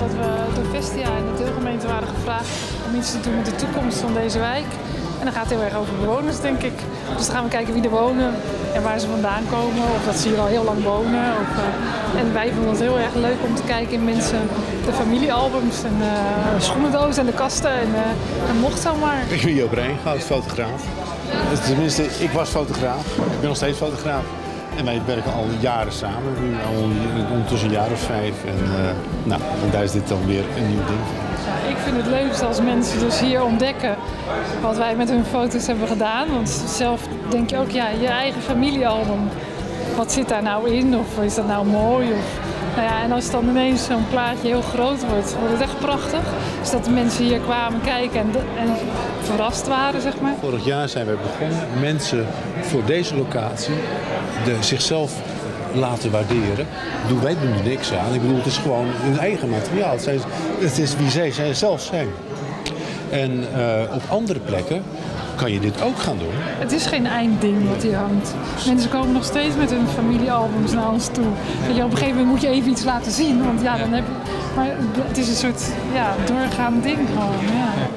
dat we door Vestia en de deelgemeente waren gevraagd om iets te doen met de toekomst van deze wijk. En dan gaat het heel erg over bewoners, denk ik. Dus dan gaan we kijken wie er wonen en waar ze vandaan komen. Of dat ze hier al heel lang wonen. En wij vonden het heel erg leuk om te kijken in mensen, de familiealbums en de schoenendozen en de kasten. En dat mocht zomaar. Ik ben Joop Rijngoud, fotograaf. Tenminste, ik was fotograaf. Ik ben nog steeds fotograaf. En wij werken al jaren samen, nu al ondertussen een jaar of 5. En daar is dit dan weer een nieuw ding. Ja, ik vind het leukst als mensen dus hier ontdekken wat wij met hun foto's hebben gedaan. Want zelf denk je ook, ja, je eigen familiealbum. Wat zit daar nou in? Of is dat nou mooi? En als dan ineens zo'n plaatje heel groot wordt, wordt het echt prachtig. Dus dat de mensen hier kwamen kijken en verrast waren, zeg maar. Vorig jaar zijn we begonnen mensen voor deze locatie zichzelf laten waarderen. Wij doen er niks aan. Ik bedoel, het is gewoon hun eigen materiaal. Het is wie zij zelf zijn. En op andere plekken kan je dit ook gaan doen. Het is geen eindding wat hier hangt. Mensen komen nog steeds met hun familiealbums naar ons toe. Weet je, op een gegeven moment moet je even iets laten zien. Want dan heb je... Maar het is een soort doorgaand ding gewoon. Ja.